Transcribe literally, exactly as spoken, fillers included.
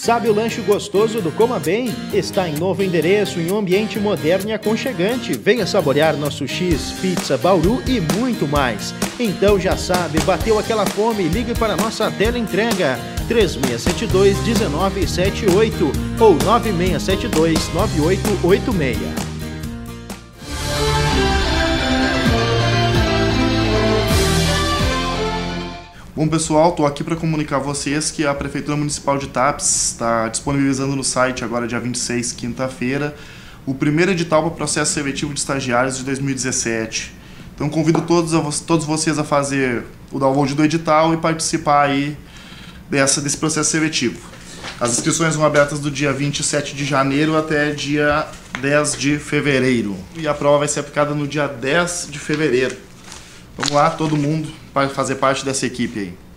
Sabe o lanche gostoso do Coma Bem? Está em novo endereço, em um ambiente moderno e aconchegante. Venha saborear nosso X, pizza, bauru e muito mais. Então já sabe, bateu aquela fome, ligue para nossa tela entrega três seis sete dois, um nove sete oito ou nove seis sete dois, nove oito oito seis. Bom pessoal, estou aqui para comunicar a vocês que a Prefeitura Municipal de Tapes está disponibilizando no site agora dia vinte e seis, quinta-feira, o primeiro edital para o processo seletivo de estagiários de dois mil e dezessete. Então convido todos, a, todos vocês a fazer o download do edital e participar aí dessa, desse processo seletivo. As inscrições vão abertas do dia vinte e sete de janeiro até dia dez de fevereiro. E a prova vai ser aplicada no dia dez de fevereiro. Vamos lá, todo mundo, para fazer parte dessa equipe aí.